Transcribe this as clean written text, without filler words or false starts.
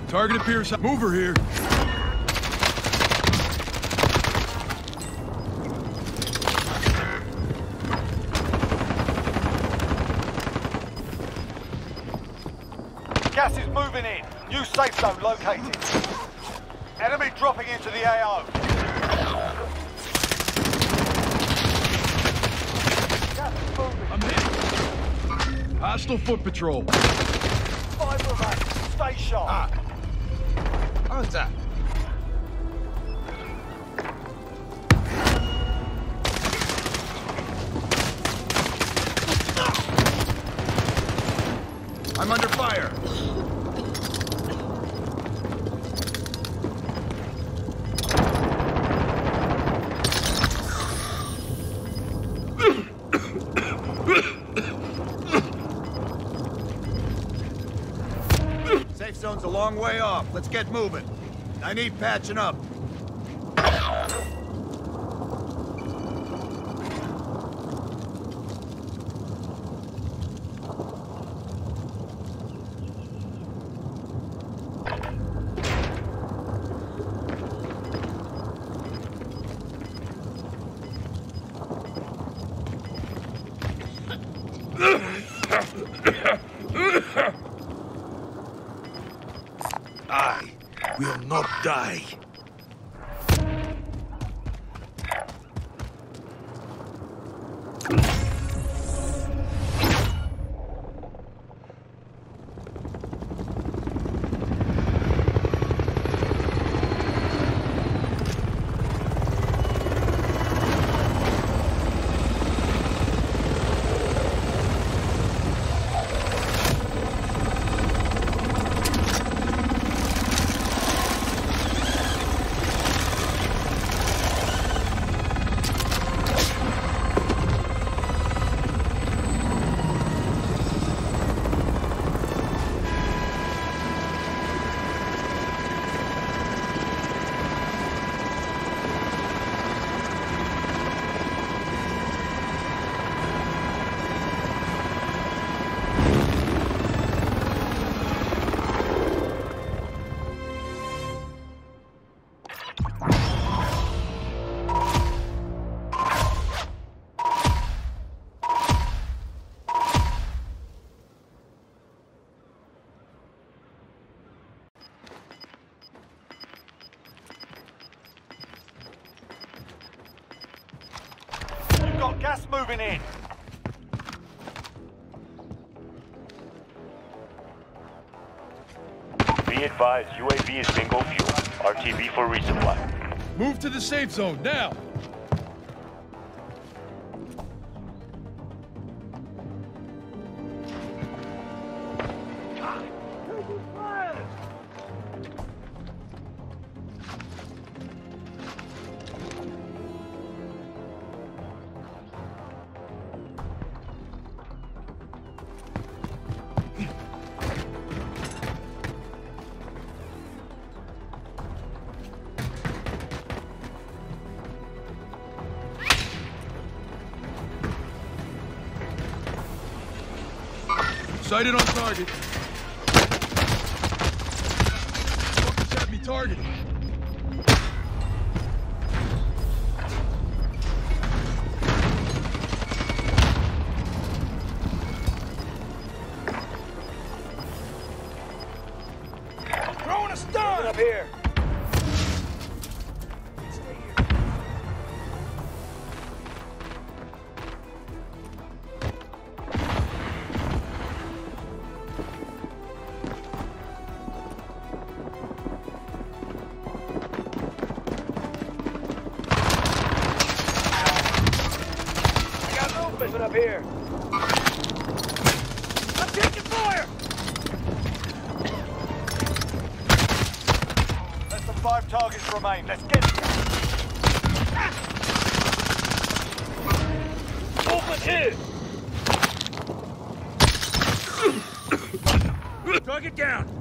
Target appears. Mover here. Gas is moving in. New safe zone located. Enemy dropping into the AO. Gas is moving. I'm hit. Hostile foot patrol. 5 remain. Stay sharp. How's that? I'm under fire. Safe zone's a long way off. Let's get moving. I need patching up. I will not die. Got gas moving in. Be advised, UAV is bingo fuel. RTB for resupply. Move to the safe zone, now! Sighted on target. Fuckers have me targeted. Throwing a stun! Up here. Up here. I'm taking fire! Less than 5 targets remain. Let's get it. Movement here! Target down.